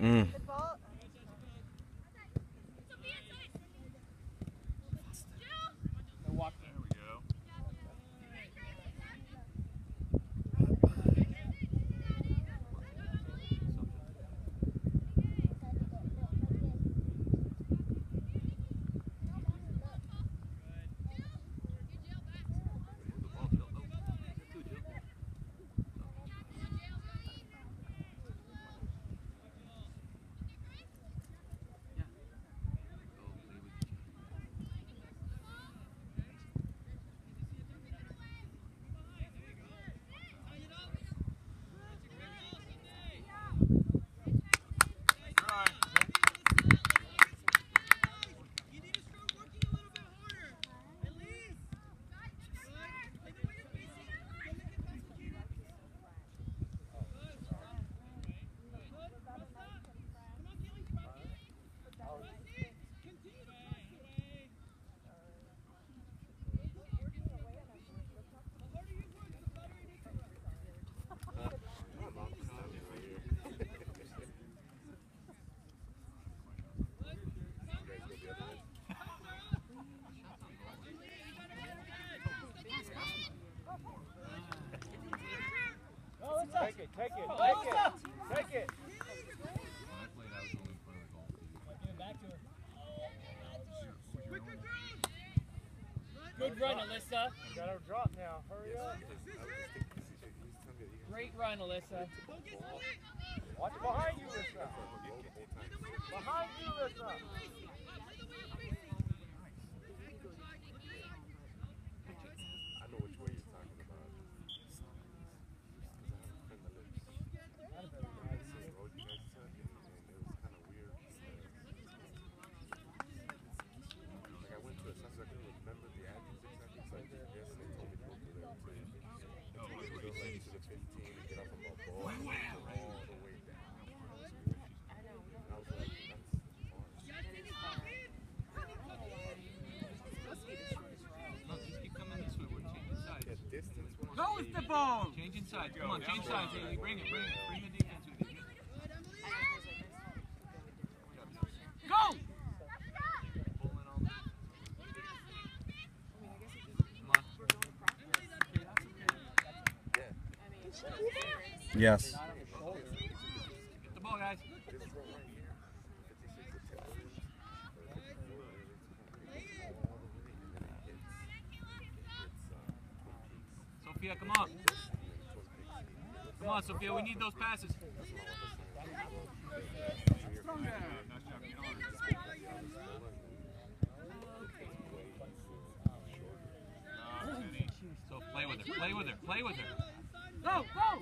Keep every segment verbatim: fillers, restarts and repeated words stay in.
Mm. Take it, take it, take it, take it. Good run, Alyssa. Got her drop now. Hurry up. Great run, Alyssa. Watch behind you, Alyssa. Behind you, Alyssa. I know which way you're talking about. Go with the ball! Change inside. Come on, change sides. Haley. Bring it, bring it. Bring the defense with you. Go! Yes. Get the ball, guys. Sophia, come on. Come on, Sophia, we need those passes. So play with her, play with her, play with her. Go, go!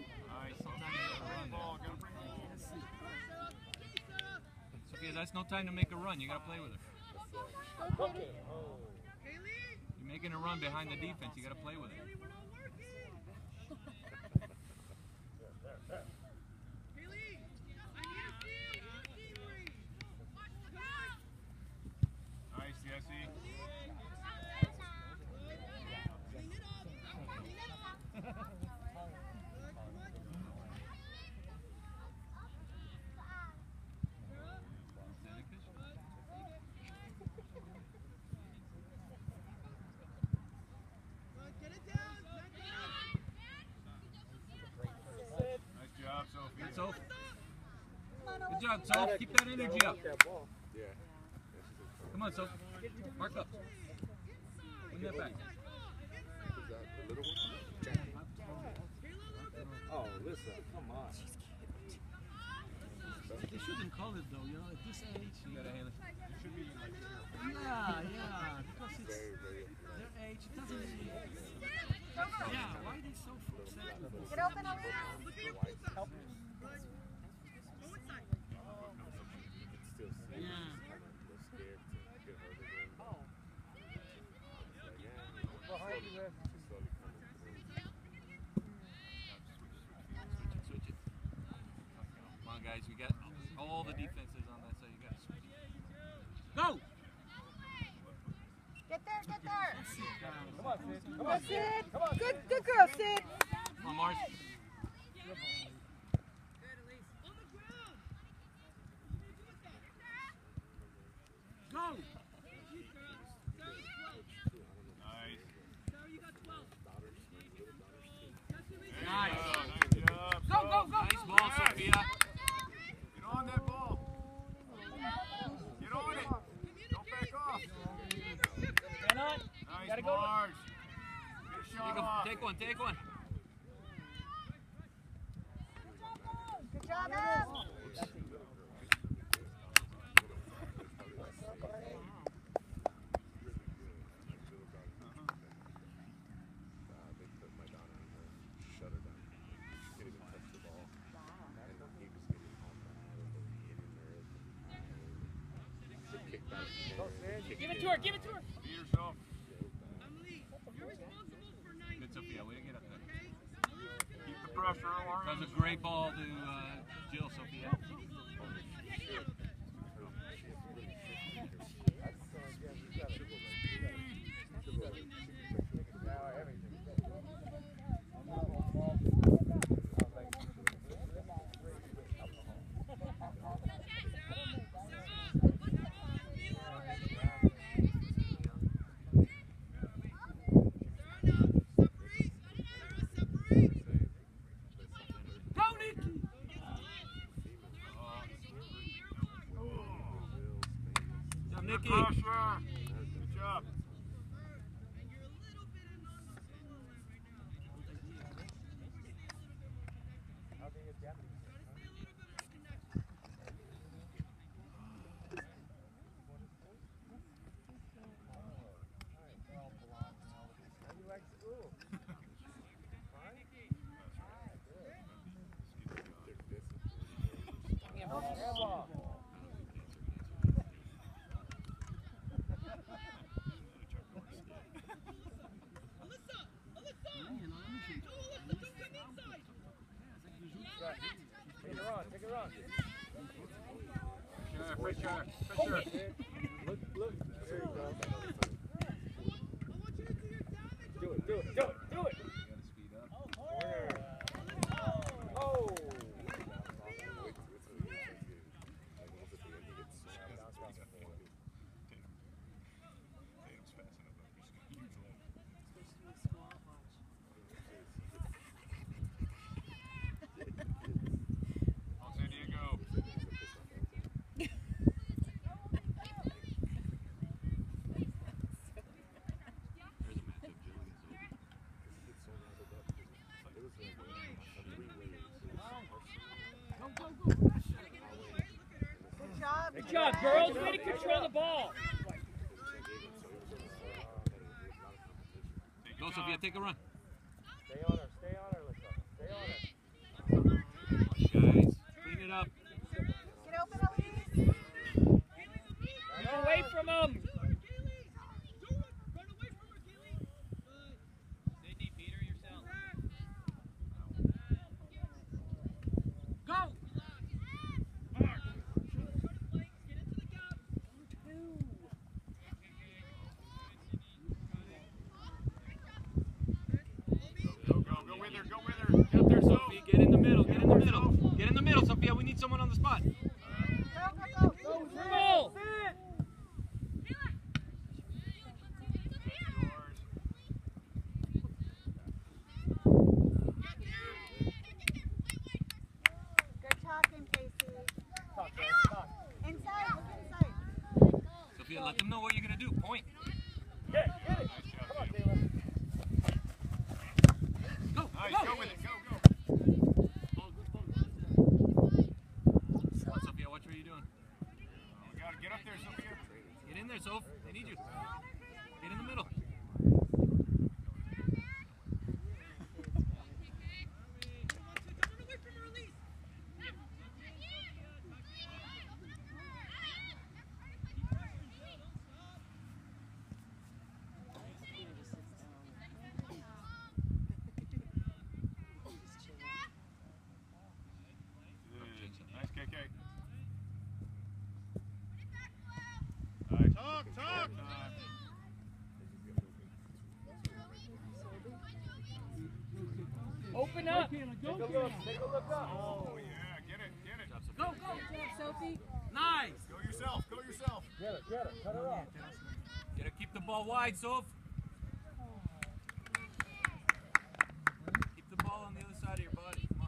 Sophia, that's no time to make a run. You gotta play with her. You're making a run behind the defense. You gotta play with her. Nice, Jesse. Good, Soph. Good job, Soph. Keep that energy up. Come on, Soph. Mark up. Bring that back. Oh, listen, come on. They shouldn't call it though, you know, at this age. You got a Haley. It should be like yeah, yeah, because it's their age. It doesn't really. Yeah, why are they so upset? Get open, Alina. Help. Switch it. Come on, guys. We got all the defenses on that side. You got to switch it. Go! Get there, get there. Come on, Sid. Come Go, on, Sid. Come on, Good, good girl, Sid. Come on, Mars. Nice. Nice job. Go, go, go. Nice ball, Sophia. Get on that ball. Get on it. Don't back off. Stand on. Nice, Gotta go. Marge. Get a shot Take, a, off. take one, take one. Good job, Em. They put my daughter in there, shut her down. She couldn't even touch the ball. And he was getting all mad over hitting her. She kicked back. Give it to her. Give it to her. Be yourself. Good, Sophia. Way to get up there. Keep the pressure on. That was a great ball to uh, Jill, Sophia. Go, Nikki! Good job, Nikki. Pressure. Good job. Take her on. Take her on. Pressure. Pressure. Pressure. Look. Look. There you go. Do it. Do it. Do it. Do it. Oh. On San Diego. Good job. Good job, girls. Way to control the ball. Go, Sophia. Take a run. Stay on her. Stay on her, Lisa. Stay on her. Guys, clean it up. Get open, Elise. Keep away from him. Go! Go, go, go with her. Go with her. Get up there, Sophie. Get in the middle. Get in the middle. Get in the middle, Sophia. We need someone on the spot. Go, go, go. Roll. Good talking, Casey. Inside, look inside. Sophia, let them know what you're going to do. Point. Get it. Get it. Come on, Taylor. Go. Nice. Go. Go with it. Go, go. Sophia, watch what you're doing. We gotta get up there, Sophia. Get in there, Soph. They need you. Get in the middle. Nice, K K. Nice. Talk, talk. Open up. Take a look. Take a look up. Oh, yeah. Get it. Get it. Go, go. Good job, Sophie. Nice. Go yourself. Go yourself. Get it. Get it. Cut her Keep the ball wide, Soph. Keep the ball on the other side of your body. Come on.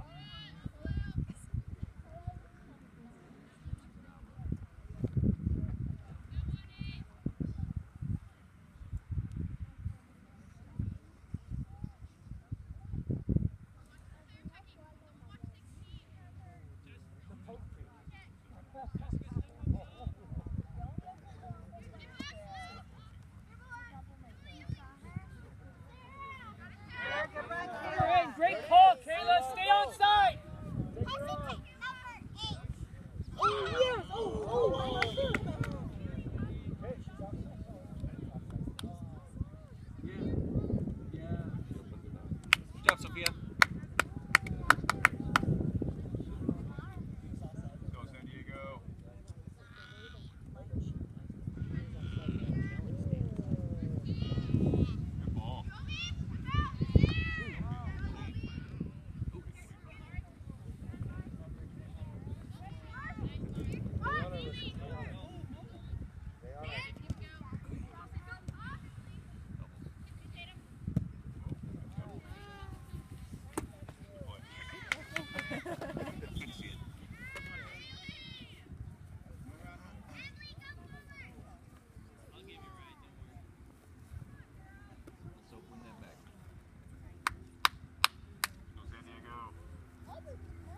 You're in. Great call, Kayla. Stay on side. Good job, Sophia. Go, San Diego. Good ball. So win that back. Go, San Diego.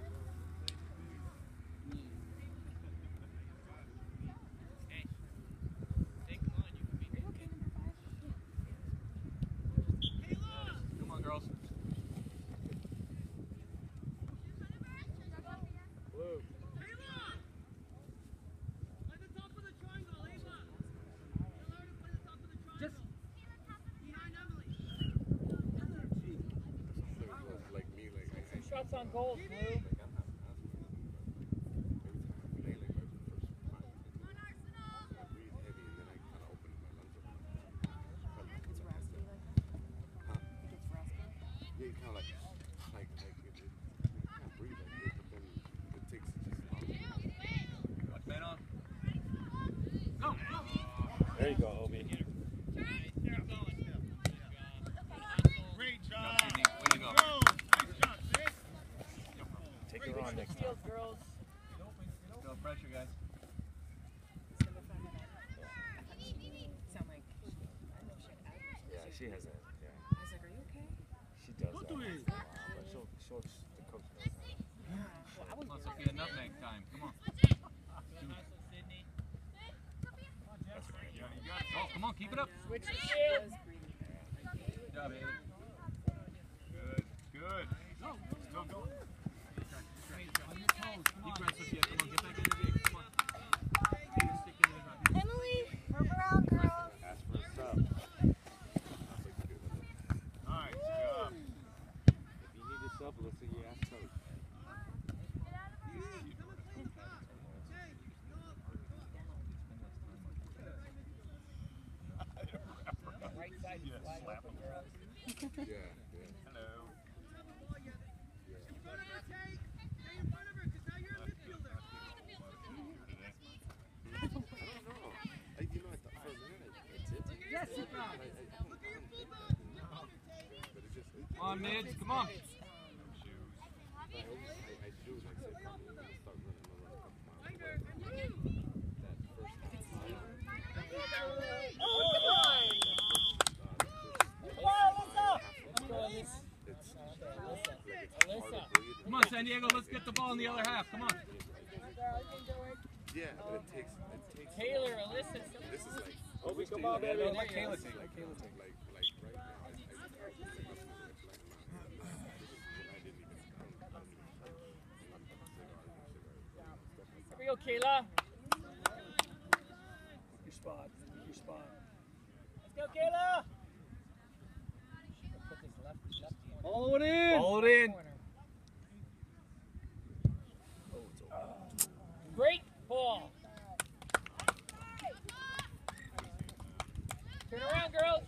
Come on, girls. Blue. Like me, like I, I Shots on goal, Blue. like I'm not asking maybe time I play like my first five I breathe heavy and then I kind of open my lungs up. It's rusty like that? Huh? It gets rusty? Yeah, kind of like, like, like it, it, you can't breathe like it, but then it takes just long. Watch man on. Go. There you go, Obi. Great Go, job. Sydney. Way to go. Go. Nice job, sis. Take her on next time. Field, girls. Go, pressure, guys. Sound like Yeah, she has a. Yeah, I was like, are you okay? she does Go that. to it. But she'll, she'll, the coach knows that. Well, I was Come on, Sophia. Nutmeg time. Come on. That's right. Yeah, you got it. Oh, come on. Keep it up. Switch the I shield. was breathing. Good job, Haley. Good. Good. Still going. Deep breath, Sophia. Come on. Get back in the game. Come on. Stick in there. Emily, move around, girls. Ask for a sub. That's like good. Nice job. If you need a sub, let's say you ask coach. Right side is wide open, girls. Yeah, yeah. Hello. I don't know. I, you know, I thought for a minute, I, it's it. Yes, you I, I, got I, it. don't- I don't think that. But it just, it, Come on, mids. Come on. I, always, I, I do, like, say, I'm going to start running around a couple miles away. That first mile, Alyssa. it's, Alyssa. like, it's Alyssa. hard to breathe. Come on, San Diego. Let's get the ball in the other half. Come on. Yeah, but it takes, it takes. Taylor, Alyssa. This is like. Obi, come Taylor. on, baby. Like, Let Kayla like, take it. Let Kayla take it. Like, like right now, I, I, I, I, I didn't even count. Here we go, Kayla. Your spot. Your spot. Let's go, Kayla. Put this left, left corner. Follow it in. Hold it in. Corner. Oh, it's over. Great ball. Turn around, girls.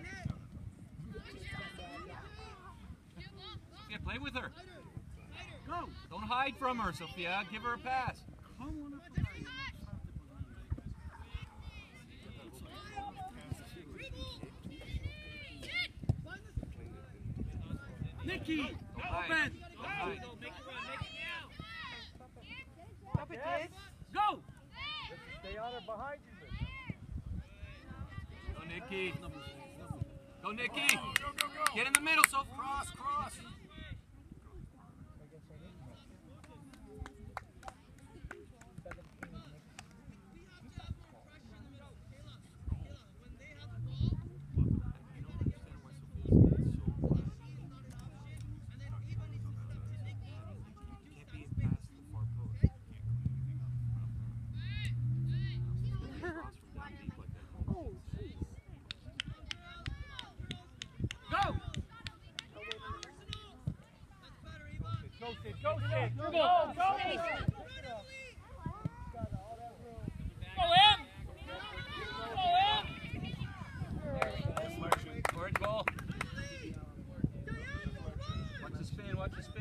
Yeah, play with her. Go, Go! Don't hide from her, Sophia. Give her a pass. Come on up and Nikki! Don't hide. Open! Don't hide. Stop it, kids. Go! Stay on her behind you. Go, Nikki. Go, Nikki. Get in the middle, Sophia. Cross, cross. Go! Go, Sid. Go, Sid. Go, go. Go, Em! Go, Em! Forward ball. Watch the spin. Watch the spin.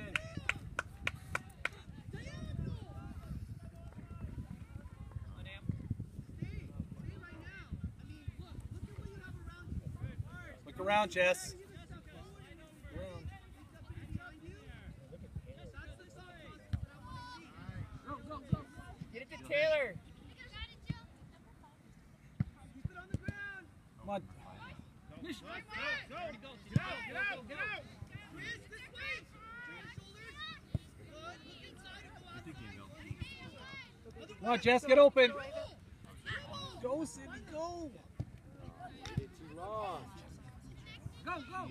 Look around, Jess. Go, go, go! Get it to Taylor. Come on. Nish, Go, go, go. Get out, get out, get out. Come on, Jess. Get open. Go, Cindy. Go. Too long. Go, go!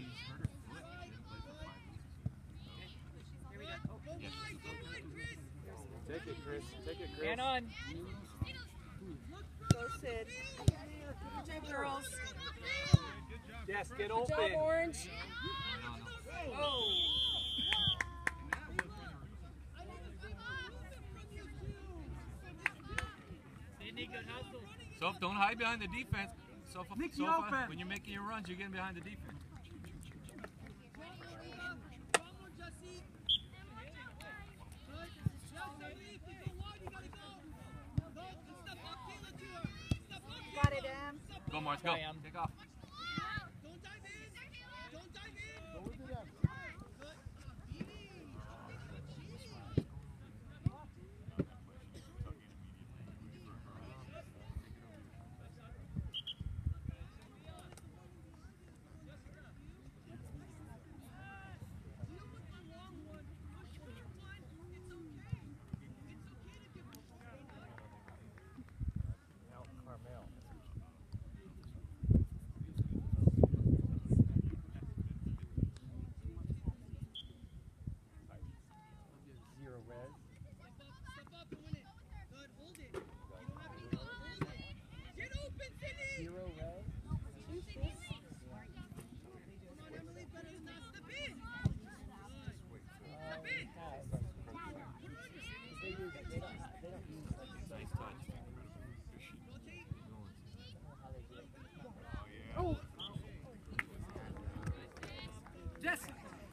Take it, Chris. Take it, Chris. Man on. Go, Sid. Good job, girls. Jess, get Good open. job, Orange. Oh. Soph, don't hide behind the defense. Soph, Nikki, Soph, open. when you're making your runs, you're getting behind the defense. Got it, Em. Go, Mars, go. Go, Em. Take off. Nice touch. Jesse!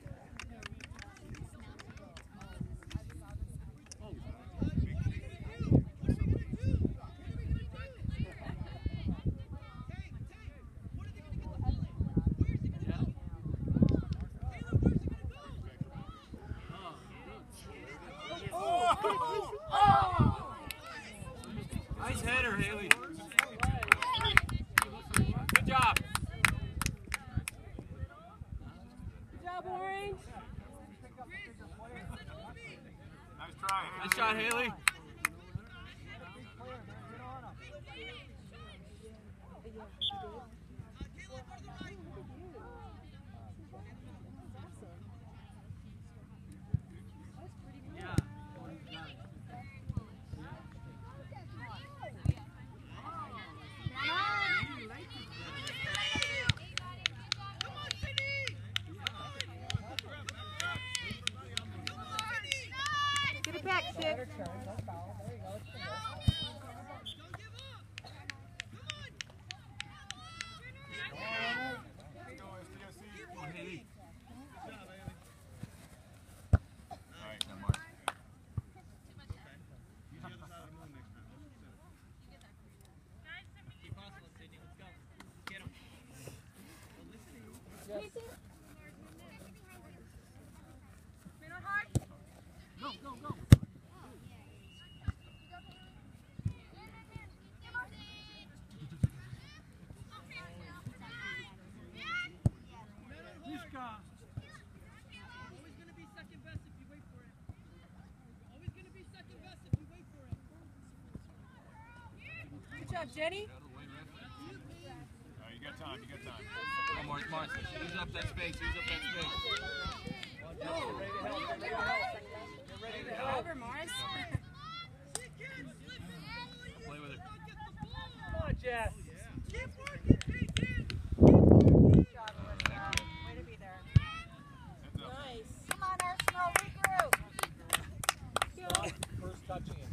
Nice header, Haley. Good job. Good job, Orange. Nice try. Nice shot, Haley. Yeah. Get it back, Sid. Come on, Haley. All right, now Mark. Go, go, go. Mishka. Always going to be second best if you wait for it. Always going to be second best if you wait for it. Good job, Jenny. Uh, you got time, you got time. Come on, Morris, Morris. Use up that space, use up that space. Over, Morris. Play with her. Come on, Jess. Keep working, Peyton. Good job, Alyssa. Way to be there. Heads up. Nice. Come on, Arsenal, regroup. First touching it.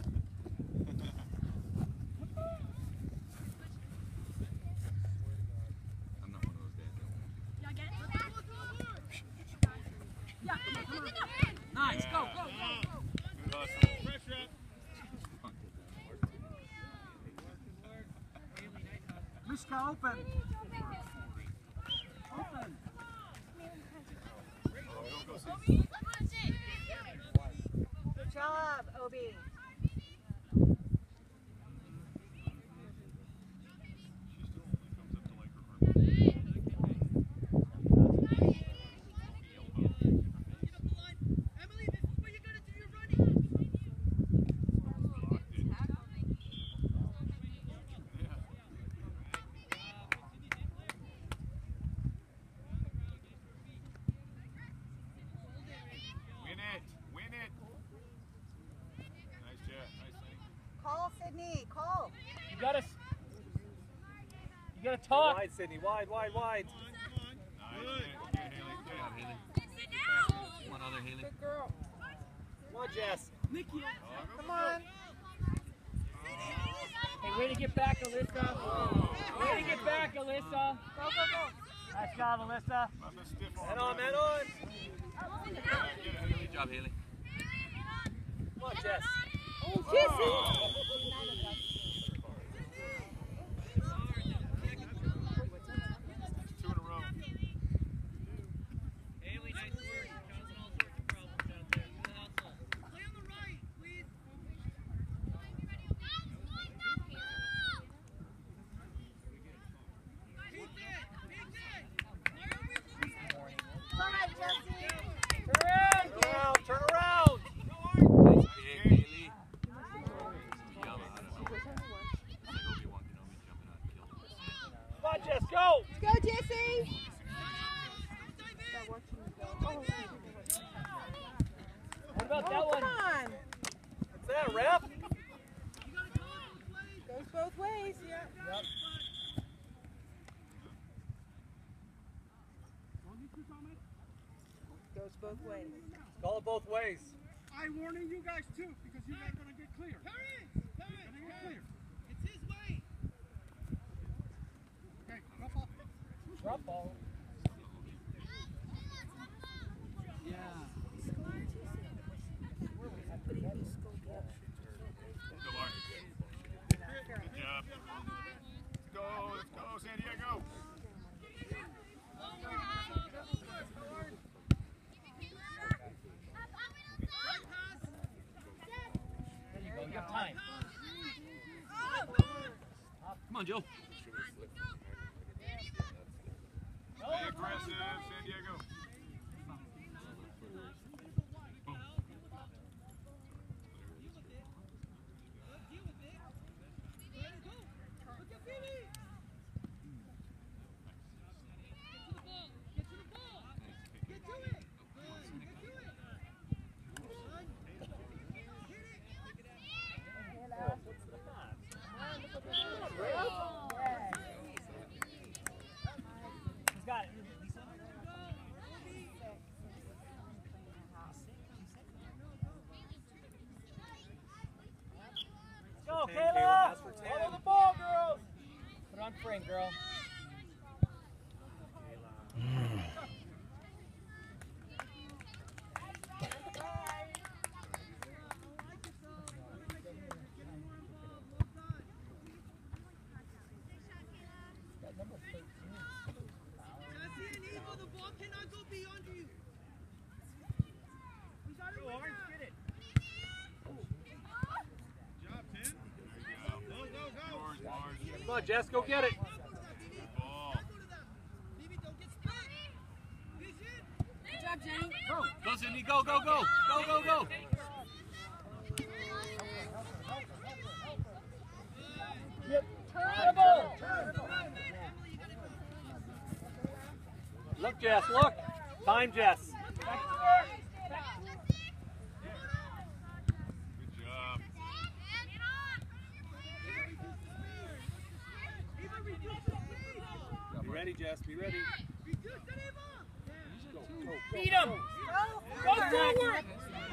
I'm not one of those guys. Nice, go, go, go, go. Good hustle. Pressure up. Mishka, open. Open. Good job, Obi. Emily, this is where you got to do your running. Win it, win it. Nice Jet, nice thing. Call, Sydney. Call. You gotta, you gotta talk. Wide, Sydney. Wide, wide, wide. Nice, Jet. Good, Haley, Good job, good. Haley. One other, Haley. Good girl. Come on, Jess. Nikki. Come on. Hey, way to get back, Alyssa. Way to get back, Alyssa. Go, go, go. Nice job, Alyssa. Nothing stiff on Man on, man on. Get it, Haley. Good job, Haley. Come on, Jess. Oh, Jesse. Two in a row. Haley, nice work. Causing all sorts of problems out there. Good hustle. Play on the right, please. All right, Jesse. Turn around, turn around. Nice kick, Haley. Yellow, I don't know. Like Obi-Wan Kenobi jumping out and killing him. Come on, Jess, go. Go, Jesse. What about Oh, that one? come on. What's that, ref? Goes both ways. Yeah. Yep. Goes both ways. Call it both ways. I'm warning you guys too, because you're not going to get clear. Hurry! You're going to get clear. It's his way. Okay, drop off. Drop ball. Yeah. Go, Mark. Good job. Let's go, let's go, San Diego. There you go. You have time. Come on, Joe. Stay aggressive, San Diego. Boom. He's got it. Go, Kayla! Follow the ball, girls! Put it on frame, girl. That number thirteen. Jess, go get it. Ball. Good job, Jenny. Go, go, Sydney, go, go, go, go, go, go. Look, Jess, look. Time, Jess. Good job. Be ready, Jess. Be ready. Beat him. Go forward.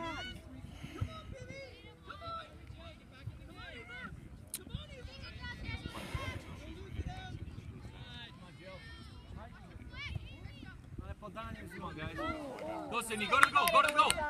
Put down your come on, guys. Go, Sydney, go to the goal, go to the goal.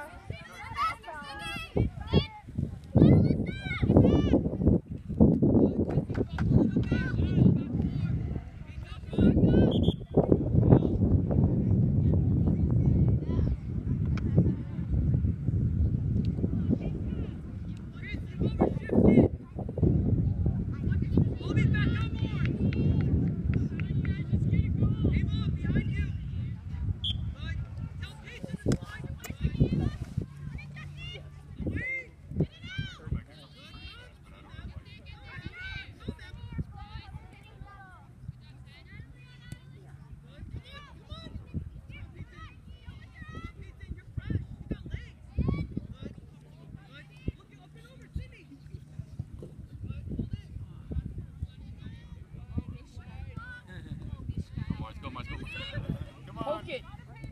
Poke it.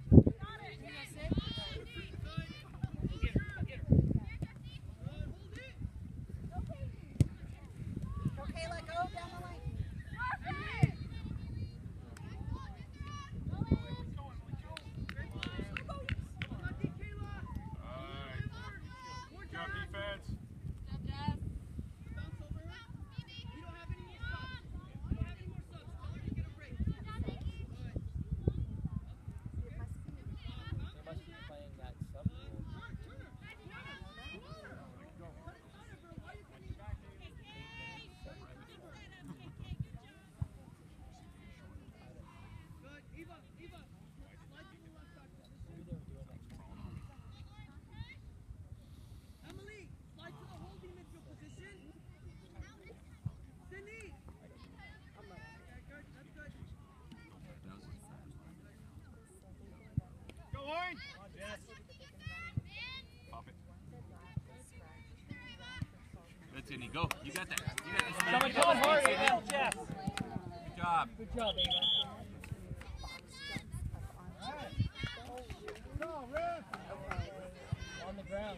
Okay, let go down the lane. Good job, defense. Emily, slide to the holding midfield position. Cindy. Okay, good. That's good. Go, Wayne. Pop it. Good, Sydney, go. You got that. You got this. Coming, coming hard, Ava. Jess. Good job. Good job, Ava. On the ground.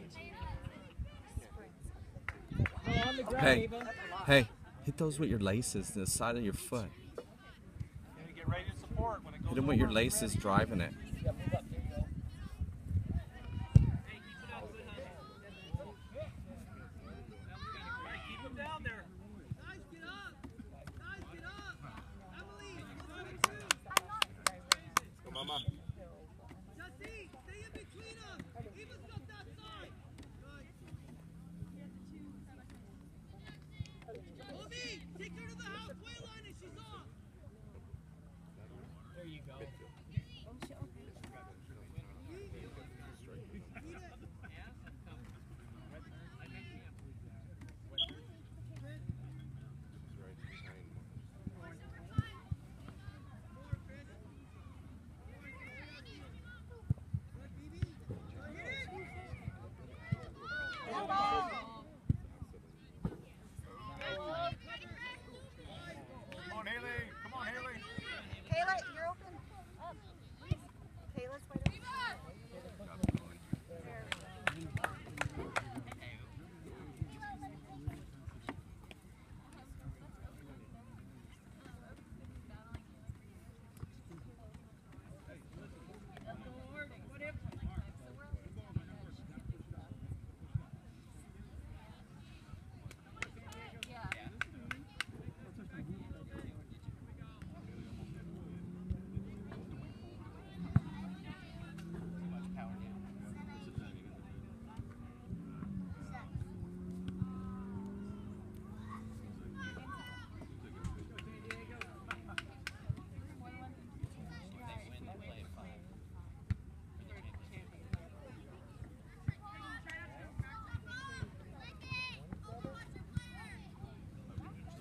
Go on the ground, Hey, Ava. hey, hit those with your laces, the side of your foot. And get ready to support when it goes Hit them with your over. laces driving it. Yeah, move up. There you go. Keep him down there. Guys, get up. Guys, get up. Emily, let's go two. Go, Mama. Jesse, stay in between them. Eva's got that side. Good. Obi, take her to the halfway line and she's off. There you go.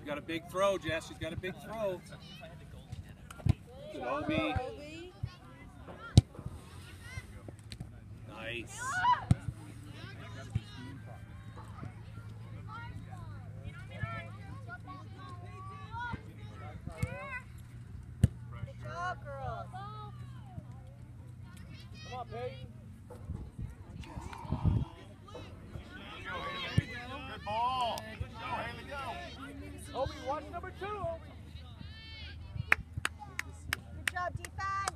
She's got a big throw, Jess. She's got a big throw. Good Obi. Nice. Good job, girls. Come on, Peyton. Good ball. Go, Haley, go. Obi, watch number two, Obi. Good job, defense.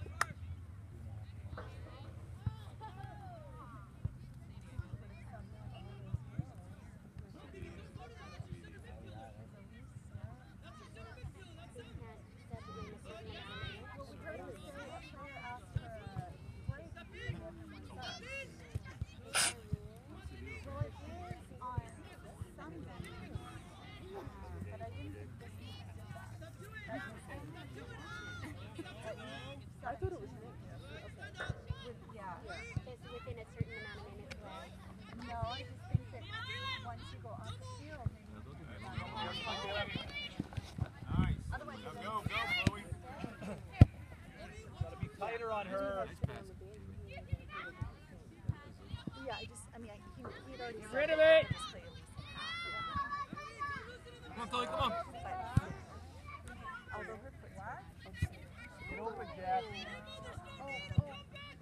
I thought it was me. Yeah. It's within a certain amount of minutes left. No, I just think that once you go off the field, maybe. Nice. Otherwise, Now it's go, go, Chloe. Gotta be tighter on her. Yeah, I just, I mean, I, he, he'd already Get said rid of that it. he was playing at least half of Come on, Chloe, come on. that. But, although her foot's Get open, Jess. oh, oh.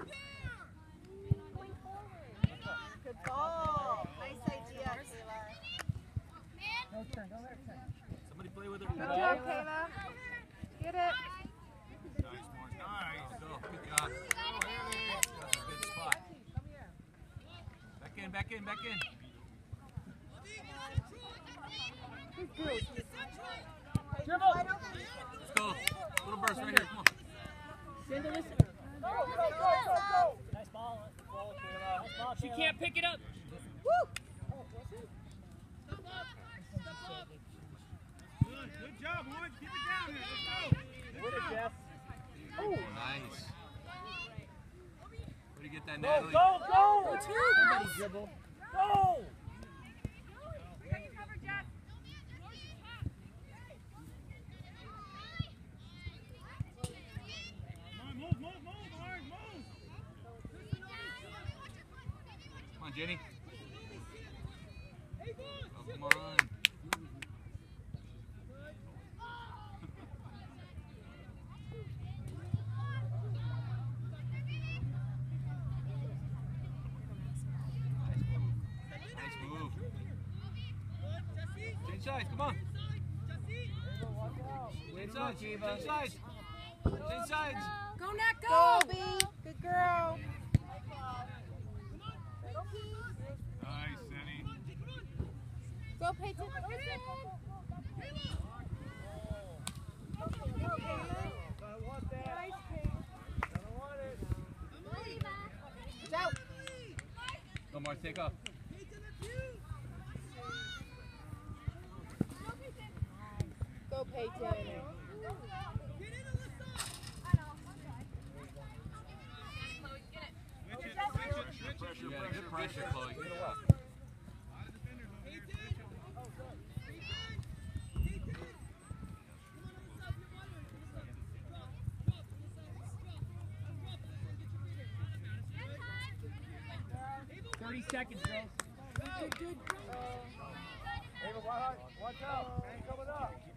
Going forward. Good ball. Nice idea, Kayla. No turn, don't let her turn. Somebody play with her. Good job, Kayla. Get it. Nice, Morris. Nice. Go, good job. That's a good spot. Back in, back in, back in. Dribble. Let's go. Little burst right here. Come on. Cindy, listen. Go, go, go, go, go. Nice ball. Nice ball, Kayla. Nice ball, She Kayla. can't pick it up. Good, good job, Woods. Keep it down here. Let's go. Win it, Jess. Nice. Where'd you get that, Go, Natalie? go, go. Somebody dribble. Go. Come on, move, move, move, Lawrence, move. Come on, Jenny. Oh, come on. Nice move. Change sides, come on. Change sides, change sides. Change sides. Go, Nat, Go, go! B. Good girl. Nice, Senny. Go, Peyton. I want that. I don't want it. Out. Go, Mars, take off. Go, Peyton. You got a good pressure, Chloe. thirty seconds, girls. Ava, watch out. Ain't coming up.